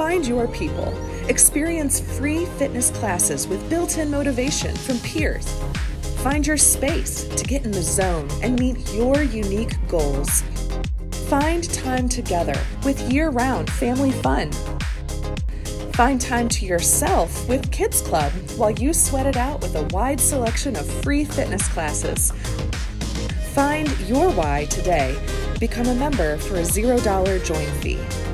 Find your people. Experience free fitness classes with built-in motivation from peers. Find your space to get in the zone and meet your unique goals. Find time together with year-round family fun. Find time to yourself with Kids Club while you sweat it out with a wide selection of free fitness classes. Find your why today. Become a member for a $0 join fee.